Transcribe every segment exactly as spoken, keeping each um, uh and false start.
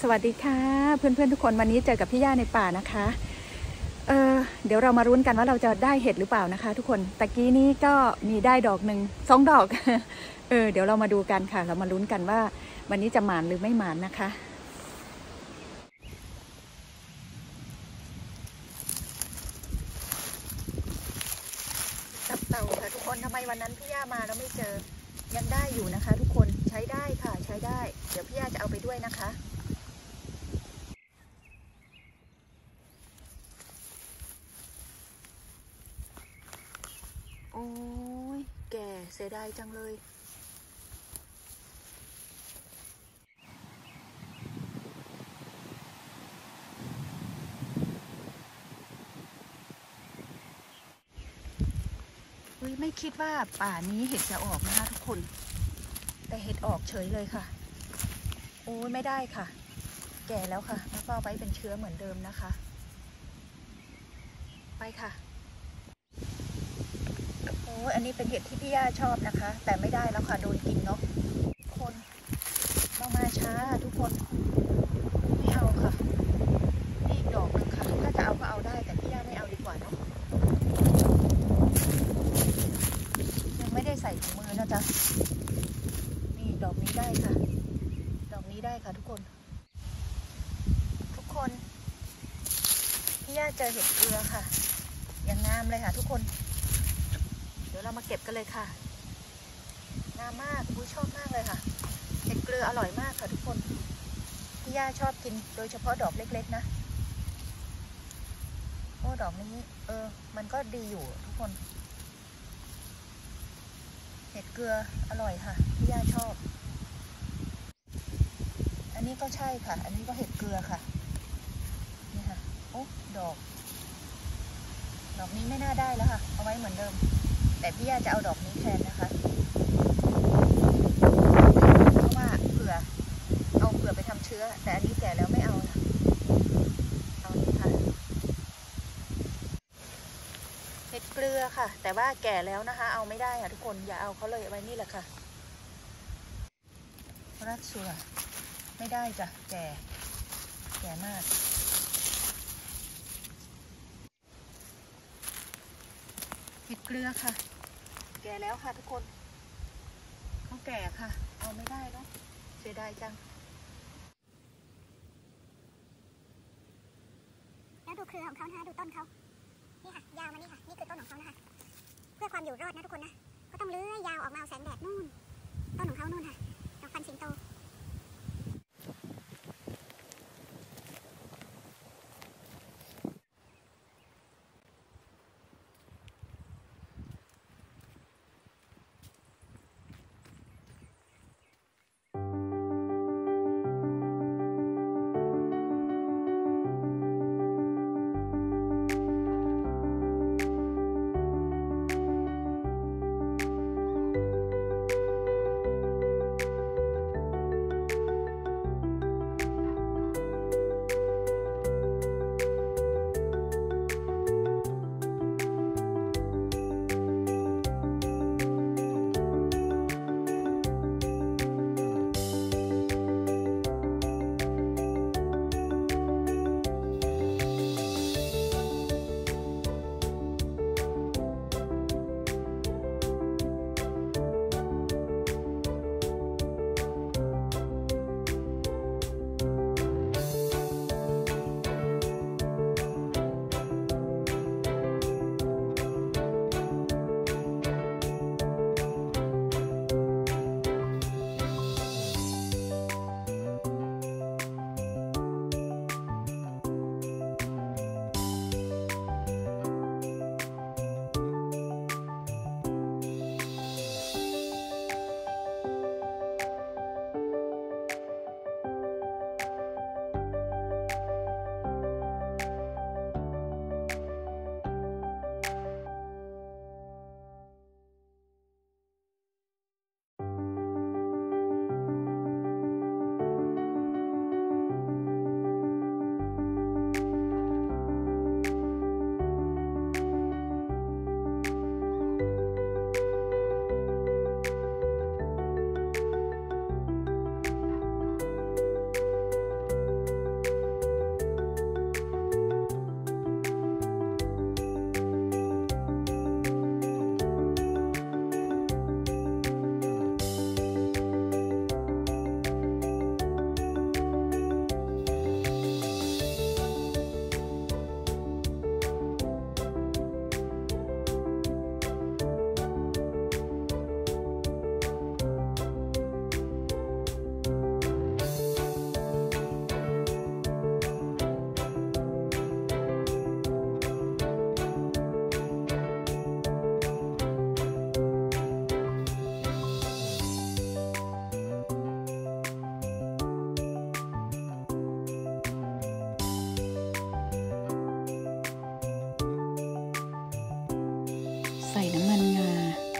สวัสดีค่ะเพื่อนๆทุกคนวันนี้เจอกับพี่ย่าในป่านะคะเออเดี๋ยวเรามารุ้นกันว่าเราจะได้เห็ดหรือเปล่านะคะทุกคนตะกี้นี้ก็มีได้ดอกหนึ่งสองดอกเออเดี๋ยวเรามาดูกันค่ะเรามาลุ้นกันว่าวันนี้จะหมานหรือไม่หมานนะคะตับเต่าค่ะทุกคนทำไมวันนั้นพี่ย่ามาแล้วไม่เจอยังได้อยู่นะคะทุกคนใช้ได้ค่ะใช้ได้เดี๋ยวพี่ย่าจะเอาไปด้วยนะคะโอ้ยแก่เสียดายจังเลยไม่คิดว่าป่านี้เห็ดจะออกนะคะทุกคนแต่เห็ดออกเฉยเลยค่ะโอ้ยไม่ได้ค่ะแก่แล้วค่ะแล้วก็ไว้เป็นเชื้อเหมือนเดิมนะคะไปค่ะโอ้ยอันนี้เป็นเห็ดที่พี่ย่าชอบนะคะแต่ไม่ได้แล้วค่ะโดนกินเนาะคนเรามาช้าทุกคนไม่เอาค่ะนี่อีกดอกหนึ่งค่ะถ้าจะเอาก็เอาได้แต่พี่ย่าไม่เอาดีกว่าเนาะยังไม่ได้ใส่ถุงมือนะจ๊ะนี่ดอกนี้ได้ค่ะดอกนี้ได้ค่ะทุกคนทุกคนพี่ย่าเจอเห็ดเกลือค่ะอย่างงามเลยค่ะทุกคนเดี๋ยวเรามาเก็บกันเลยค่ะงามมากอุ้ยชอบมากเลยค่ะเห็ดเกลืออร่อยมากค่ะทุกคนพี่ย่าชอบกินโดยเฉพาะดอกเล็กๆนะโอ้ดอกนี้เออมันก็ดีอยู่ทุกคนเห็ดเกลืออร่อยค่ะพี่ย่าชอบอันนี้ก็ใช่ค่ะอันนี้ก็เห็ดเกลือค่ะนี่ค่ะโอ้ดอกดอกนี้ไม่น่าได้แล้วค่ะเอาไว้เหมือนเดิมแต่พี่ย่าจะเอาดอกนี้แทนนะคะเพราะว่าเผื่อเอาเผื่อไปทำเชื้อแต่อันนี้แก่แล้วไม่เอานะเอานี้ค่ะเห็ดเกลือค่ะแต่ว่าแก่แล้วนะคะเอาไม่ได้ค่ะทุกคนอย่าเอาเขาเลยไว้นี่แหละค่ะรัดเชื้อไม่ได้จ้ะแก่แก่มากเห็ดเกลือค่ะแก่แล้วค่ะทุกคนเขาแก่ค่ะเอาไม่ได้เนาะเสียดายจังแล้วดูเครือของเขานะคะดูต้นเขานี่ค่ะยาวมานี่ค่ะนี่คือต้นของเขานะคะเพื่อความอยู่รอดนะทุกคนนะก็ต้องเลื้อยยาวออกมาเอาแสงแดดนู่นต้นของเขานู่นค่ะดอกฟันสิงโต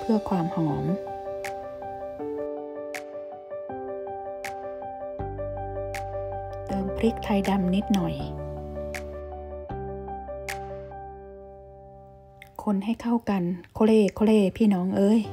เพื่อความหอมเติมพริกไทยดำนิดหน่อยคนให้เข้ากันโคเล่โคเล่พี่น้องเอ้ย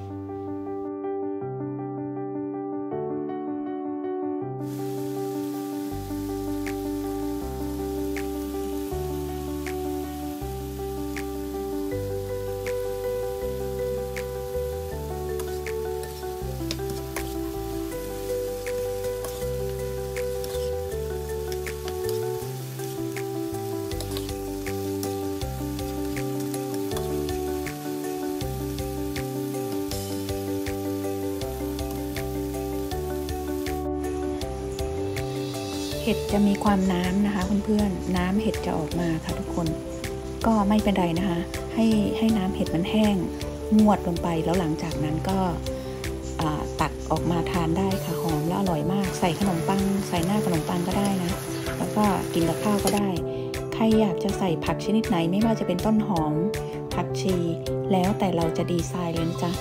เห็ดจะมีความน้ำนะคะเพื่อนๆน้ำเห็ดจะออกมาค่ะทุกคนก็ไม่เป็นไรนะคะให้ให้น้ำเห็ดมันแห้งงวดลงไปแล้วหลังจากนั้นก็ตักออกมาทานได้ค่ะหอมและอร่อยมากใส่ขนมปังใส่หน้าขนมปังก็ได้นะแล้วก็กินกับข้าวก็ได้ใครอยากจะใส่ผักชนิดไหนไม่ว่าจะเป็นต้นหอมผักชีแล้วแต่เราจะดีไซน์เลยนะจ๊ะ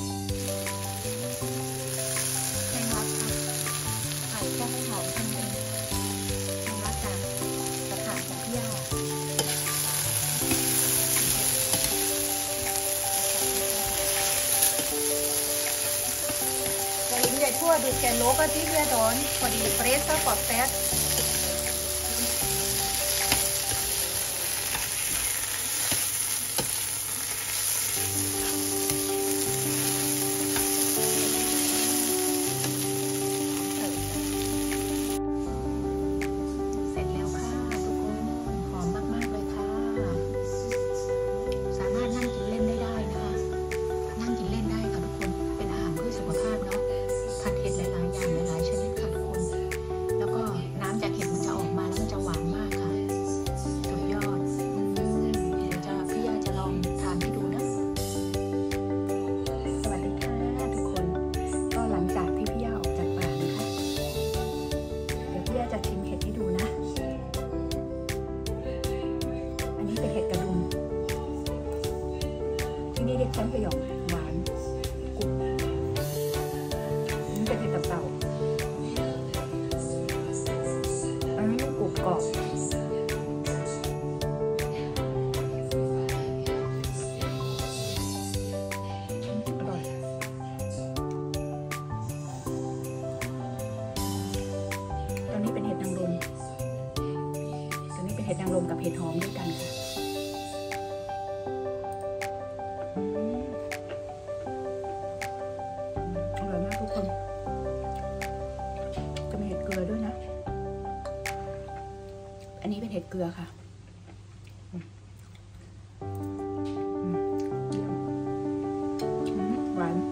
ทั่วดูแกโลกที่เรียดอนพอดีเฟรชก็ปอดแฟตเสร็จแล้วค่ะทุกคนหอมมากๆเลยค่ะสามารถนั่งกินเล่นได้ได้นะคะนั่งกินเล่นได้ค่ะทุกคนเป็นอาหารเพื่อสุขภาพเนาะผัดเห็ดหลายๆอย่างหลายๆชนิดค่ะทุกคนแล้วก็น้ำจากเห็ดมันจะออกมาแล้วมันจะหวานมากค่ะสุดยอดเดี๋ยวจะพี่ย่าจะลองทานให้ดูนะสวัสดีค่ะทุกคนก็หลังจากที่พี่ย่าออกจากป่านะคะเดี๋ยวพี่ย่าจะชิมเห็ดให้ดูนะอันนี้เป็นเห็ดกระดุมที่นี่เรียกชั้นประโยคหวานกรุบเป็นเห็ดตับเต่าอันนี้กรุบกรอบอร่อยตอนนี้เป็นเห็ดนางรมตอนนี้เป็นเห็ดนางรมกับเห็ดหอมด้วยกันค่ะอร่อยมากทุกคนจะมีเห็ดเกลือด้วยนะอันนี้เป็นเห็ดเกลือค่ะหวาน